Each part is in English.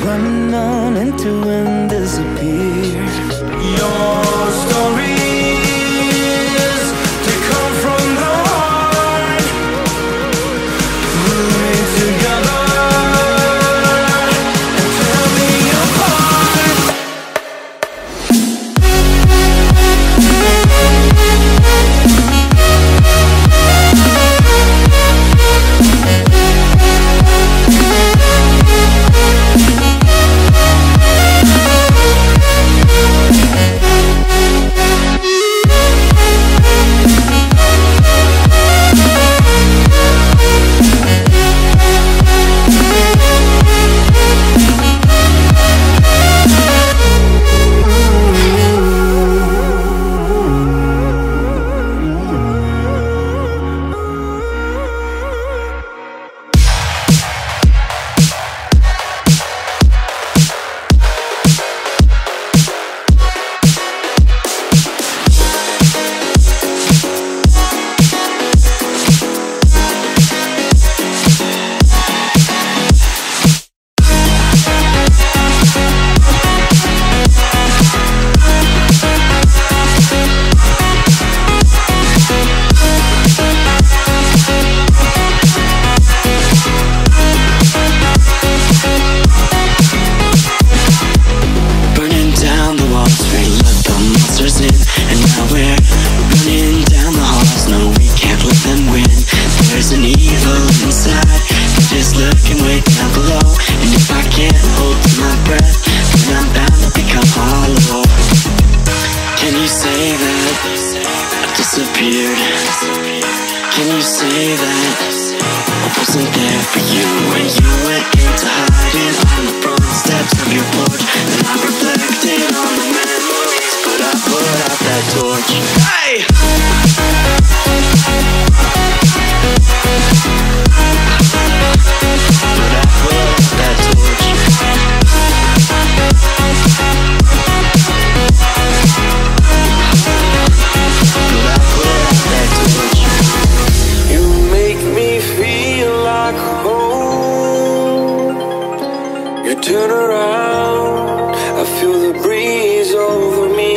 run on into and disappear. Your story is to come from the heart, moving together and tear me apart. And now we're running down the halls. No, we can't let them win. There's an evil inside, just lurking way down below. And if I can't hold my breath, then I'm bound to become hollow. Can you say that I disappeared? Can you say that I wasn't there for you when you went into hiding on the front steps of your porch? And I reflected on the memories, but I put out that torch. Hey! But I put out that torch. But I put out that torch. You make me feel like home. You turn around, I feel the breeze over me.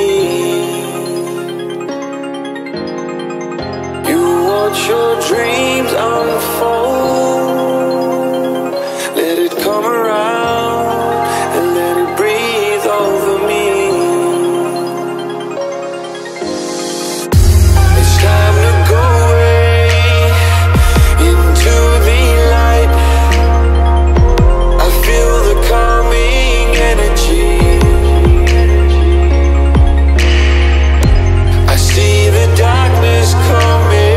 You watch your dreams unfold. Let it come around and let it breathe over me. It's time to go away into the light. I feel the calming energy. I see the darkness coming.